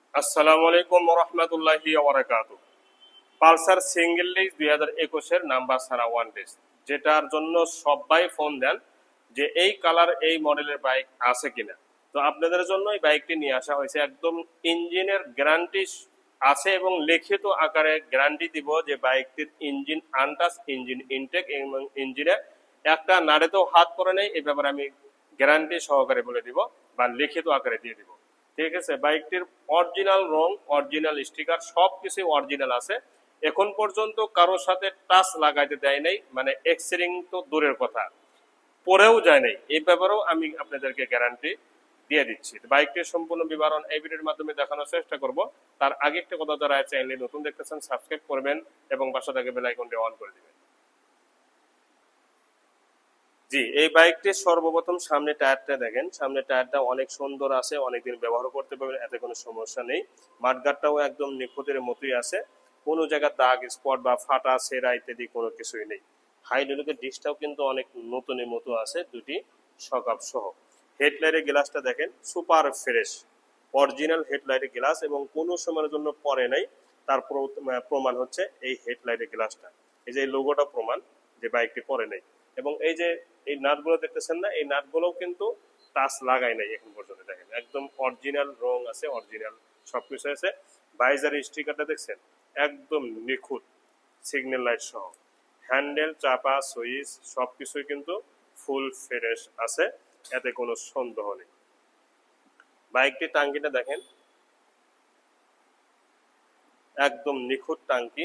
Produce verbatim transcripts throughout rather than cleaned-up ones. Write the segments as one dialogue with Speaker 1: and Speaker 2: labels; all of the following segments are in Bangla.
Speaker 1: আসসালামু আলাইকুম রহমতুল্লাহি ওবরাকাতু। পালসার সিঙ্গেল ডিস্ক দুই হাজার একুশের নাম্বার ছাড়া ওয়ান ডিস্ক, যেটার জন্য সবাই ফোন দেন যে এই কালার এই মডেলের বাইক আছে কিনা। তো আপনাদের জন্য এই বাইকটি নিয়ে আসা হয়েছে। একদম ইঞ্জিনের গ্যারান্টি আছে এবং লিখিত আকারে গ্যারান্টি দিব যে বাইকটির ইঞ্জিন আনটাচ, ইঞ্জিন ইনটেক এবং ইঞ্জিনে একটা নাড়েতেও হাত পড়ে নেই। এই ব্যাপারে আমি গ্যারান্টি সহকারে বলে দিব বা লিখিত আকারে দিয়ে দিব। ঠিক আছে, বাইকটির অরিজিনাল রং, অরিজিনাল স্টিকার সব কিছু অরিজিনাল আছে। এখন পর্যন্ত কারোর সাথে টাচ লাগাইতে দেয় নাই, মানে এক্সরিং তো দূরের কথা, পরেও যায় নাই। এই ব্যাপারেও আমি আপনাদেরকে গ্যারান্টি দিয়ে দিচ্ছি। বাইকটির সম্পূর্ণ বিবরণ এই ভিডিওর মাধ্যমে দেখানোর চেষ্টা করব। তার আগে একটা কথা, যারা চ্যানেলে নতুন দেখতেছেন সাবস্ক্রাইব করবেন এবং পাশে থেকে বেল আইকনটি অন করে দিবেন। জি, এই বাইকটির সর্বপ্রথম সামনে টায়ারটা দেখেন। সামনে টায়ারটা অনেক সুন্দর আছে, অনেকদিন ব্যবহার করতে পারবেন, এতে কোনো সমস্যা নেই। মাঠগাটটাও একদম নিখুঁতের মতোই আছে, কোনো জায়গায় দাগ স্পট বা ফাটা ছেঁড়া ইত্যাদি কোনো কিছুই নেই। হাইড্রোলিকের ডিসটাও কিন্তু অনেক নতুনের মতো আছে, দুটি সকাপ সহ। হেডলাইটের গ্লাসটা দেখেন সুপার ফ্রেশ, অরিজিনাল হেডলাইটের গ্লাস এবং কোনো সময়ের জন্য পরে নাই। তার প্রমাণ হচ্ছে এই হেডলাইটের গ্লাসটা, এই যে লোগোটা প্রমাণ যে বাইকটি পরে নাই। এবং এই যে এই নাটগুলো দেখতেছেন না, এই নাটগুলোও কিন্তু টাচ লাগাই নাই এখন পর্যন্ত। দেখেন একদম অরিজিনাল রং আছে, অরিজিনাল সবকিছু আছে। বাইজারের স্টিকারটা দেখছেন একদম নিখুঁত, সিগন্যাল লাইট সহ। হ্যান্ডেল, চাপা, সুইচ সবকিছুই কিন্তু ফুল ফ্রেশ আছে, এতে কোনো সন্দেহ নেই। বাইকটির টাঙ্কিটা দেখেন একদম নিখুঁত টাঙ্কি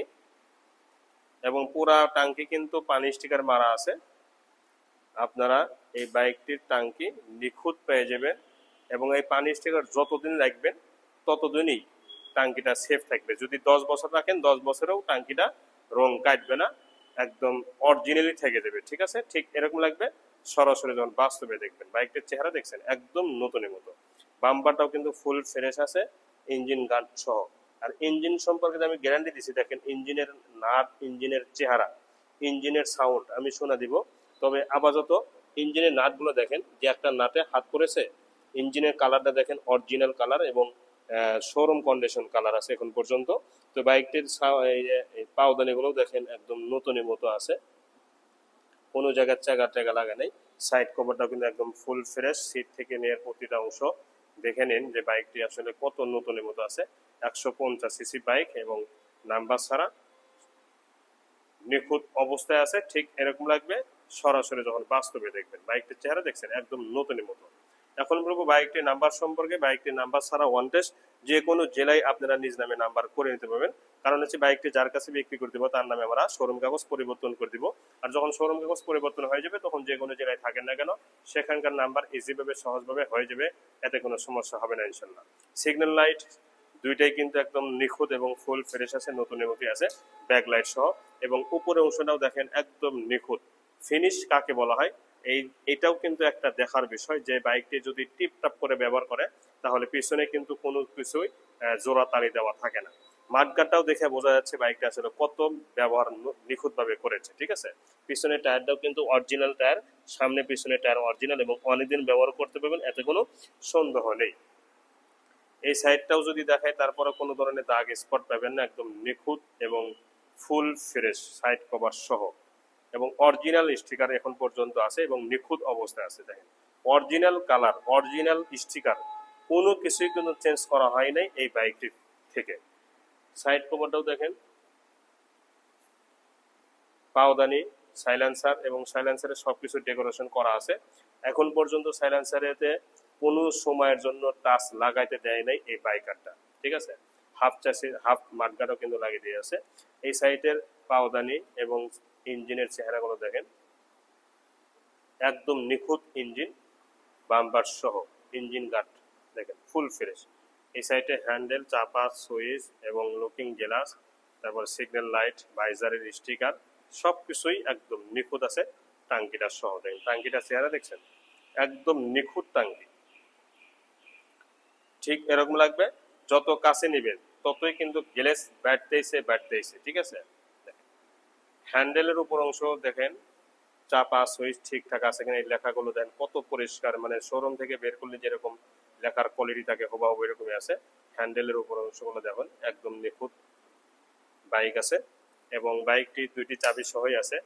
Speaker 1: এবং পুরা টাঙ্কি কিন্তু পানি স্টিকার মারা আছে। আপনারা এই বাইকটির টাঙ্কি নিখুঁত পেয়ে যাবেন এবং এই পানি স্টিকার যতদিন রাখবেন ততদিনই টাঙ্কিটা সেফ থাকবে। যদি দশ বছর রাখেন দশ বছরেও টাঙ্কিটা রং কাটবে না, একদম অরিজিনালি থেকে দেবে। ঠিক আছে, ঠিক এরকম লাগবে সরাসরি যখন বাস্তবে দেখবেন। বাইকটির চেহারা দেখছেন একদম নতুনের মতো। বাম্পারটাও কিন্তু ফুল ফ্রেশ আছে, ইঞ্জিন গার্ড সহ। আর ইঞ্জিন সম্পর্কে আমি গ্যারান্টি দিচ্ছি, দেখেন ইঞ্জিনের নাট, ইঞ্জিনের চেহারা, ইঞ্জিনের সাউন্ড আমি শোনা দিব। তবে আপাতত ইঞ্জিনের নাটগুলো দেখেন, যে একটা নাটে হাত পড়েছে। ইঞ্জিনের কালারটা দেখেন অরিজিনাল কালার এবং শোরুম কন্ডিশন কালার আছে এখন পর্যন্ত। তো বাইকটির পাওদানিগুলো দেখেন একদম নতুনের মতো আছে, কোনো জায়গায় চাগা টাগা লাগা নেই। সাইড কভারটাও কিন্তু একদম ফুল ফ্রেশ, সিট থেকে নিয়ে প্রতিটা অংশ দেখে নিন যে বাইকটি আসলে কত নতুনের মতো আছে। একশো পঞ্চাশ সিসি বাইক এবং নাম্বার ছাড়া নিখুঁত অবস্থায় আছে, ঠিক এরকম লাগবে সরাসরি যখন বাস্তবে দেখবেন। বাইকটির চেহারা দেখছেন একদম নতুনের মতো। এখন বলবো বাইকটির নাম্বার সম্পর্কে। বাইকটির নাম্বার ছাড়া ওয়ান টেস্ট, যে কোনো জেলায় আপনারা নিজ নামে নাম্বার করে নিতে পারবেন। কারণ হচ্ছে বাইকটি যার কাছে বিক্রি করে দিব তার নামে আমরা শোরুম কাগজ পরিবর্তন করে দিব। আর যখন শোরুম কাগজ পরিবর্তন হয়ে যাবে তখন যে কোনো জেলায় থাকেন না কেন সেখানকার নাম্বার ইজিভাবে সহজভাবে হয়ে যাবে, এতে কোনো সমস্যা হবে না ইনশাল্লাহ। সিগন্যাল লাইট দুইটাই কিন্তু একদম নিখুঁত এবং ফুল ফ্রেশ আছে, নতুনের মতোই আছে, ব্যাক লাইট সহ। এবং উপরের অংশটাও দেখেন একদম নিখুঁত। ফিনিশ কাকে বলা হয়, এই এটাও কিন্তু একটা দেখার বিষয় যে বাইকটি যদি টিপটাপ করে ব্যবহার করে তাহলে পিছনে কিন্তু কোনো কিছুই জোড়া তালি দেওয়া থাকে না। মাঠগাটটাও দেখে বোঝা যাচ্ছে বাইকটা আসলে কত ব্যবহার নিখুঁতভাবে করেছে। ঠিক আছে, পিছনের টায়ারটাও কিন্তু অরিজিনাল টায়ার, সামনে পিছনে টায়ার অরিজিনাল এবং অনেকদিন ব্যবহার করতে পারবেন, এতে কোনো সন্দেহ নেই। এই সাইডটাও যদি দেখায় তারপরে কোনো ধরনের দাগ স্পট পাবেন না, একদম নিখুঁত এবং ফুল ফ্রেশ সাইড কভার সহ এবং অরিজিনাল স্টিকার এখন পর্যন্ত আছে এবং নিখুঁত অবস্থায় আছে। দেখেন অরিজিনাল কালার, অরিজিনাল স্টিকার, কোনো কিছুই কিন্তু চেঞ্জ করা হয় নাই এই বাইকটির থেকে। সাইড কভারটাও দেখেন, পাওদানি, সাইলেন্সার এবং সাইলেন্সারের সবকিছু ডেকোরেশন করা আছে। এখন পর্যন্ত সাইলেন্সারেতে কোনো সময়ের জন্য টাচ লাগাইতে দেয় নাই এই বাইকারটা। ঠিক আছে, হাফ চাষি হাফ মাঠগাটাও কিন্তু লাগিয়ে দিয়ে আছে। এই সাইটের পাওদানি এবং ইঞ্জিনের চেহারাগুলো দেখেন একদম নিখুঁত ইঞ্জিন, বাম্পার সহ ইঞ্জিন গার্ড দেখেন ফুল ফ্রেশ। এই সাইডে হ্যান্ডেল, চাপা, সুইচ এবং লুকিং গ্লাস, তারপর সিগন্যাল লাইট, ভাইজারের স্টিকার সব কিছুই একদম নিখুঁত আছে। টাঙ্কিটা সহ দেখেন, টাঙ্কিটা চেহারা দেখছেন একদম নিখুঁত টাঙ্কি, ঠিক এরকম লাগবে। যত কাছে নিবেন ততই কিন্তু গ্লেস ব্যাটতেইছে ব্যাটতেইছে। ঠিক আছে, হ্যান্ডেলের উপর অংশ দেখেন, চাপা সুইচ ঠিকঠাক আছে কিনা, এই লেখাগুলো দেন কত পরিষ্কার, মানে শোরুম থেকে বের করলে যেরকম লেখার কোয়ালিটি থাকে হুবহু এরকমই আছে। হ্যান্ডেলের উপর অংশগুলো দেখুন একদম নিখুঁত বাইক আছে এবং বাইকটি দুইটি চাবি সহই আছে।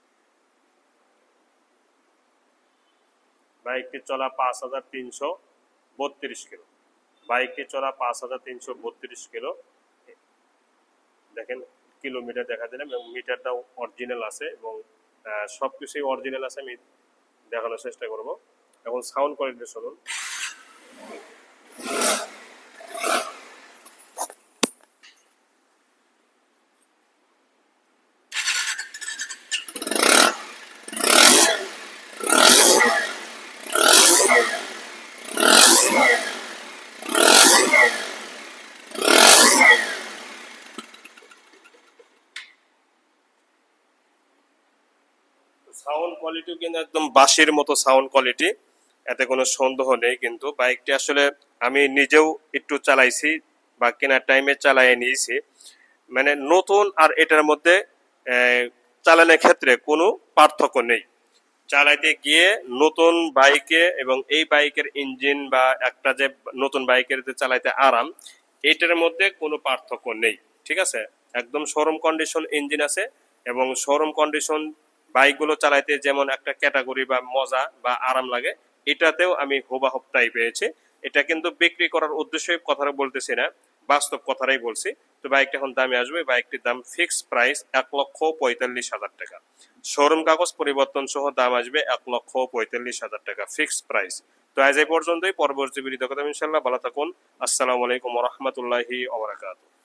Speaker 1: বাইকটি চলা পাঁচ হাজার তিনশো বত্রিশ কিলো। বাইকটি চলা পাঁচ হাজার তিনশো বত্রিশ কিলো। দেখেন কিলোমিটার দেখা দিলাম এবং মিটারটাও অরিজিনাল আছে এবং সবকিছুই অরিজিনাল আছে। আমি দেখানোর চেষ্টা করব। এখন সাউন্ড কোয়ালিটি শুনুন। সাউন্ড কোয়ালিটিও কিন্তু একদম বাঁশির মতো সাউন্ড কোয়ালিটি, এতে কোনো সন্দেহ নেই। কিন্তু বাইকটি আসলে আমি নিজেও একটু চালাইছি বা কেনার টাইমে চালাইয়ে নিয়েছি, মানে নতুন আর এটার মধ্যে চালানোর ক্ষেত্রে কোনো পার্থক্য নেই। চালাইতে গিয়ে নতুন বাইকে এবং এই বাইকের ইঞ্জিন বা একটা যে নতুন বাইকের যে চালাইতে আরাম, এইটার মধ্যে কোনো পার্থক্য নেই। ঠিক আছে, একদম শোরুম কন্ডিশন ইঞ্জিন আছে এবং শোরুম কন্ডিশন বাইকগুলো চালাইতে যেমন একটা ক্যাটাগরি বা মজা বা আরাম লাগে, এটাতেও আমি হুবাহুব তাই পেয়েছি। এটা কিন্তু বিক্রি করার উদ্দেশ্যে কথাটা বলতেছি না, বাস্তব কথাটাই বলছি। তো বাইকটা এখন দামে আসবে, বাইকটির দাম ফিক্স প্রাইস এক লক্ষ পঁয়তাল্লিশ হাজার টাকা। শোরুম কাগজ পরিবর্তন সহ দাম আসবে এক লক্ষ পঁয়তাল্লিশ হাজার টাকা ফিক্স প্রাইস। তো আজ এই পর্যন্তই, পরবর্তী ভিডিও কথা ইনশাল্লাহ। ভালো থাকুন। আসসালামু আলাইকুম রহমতুল্লাহি ওয়া বারাকাতুহু।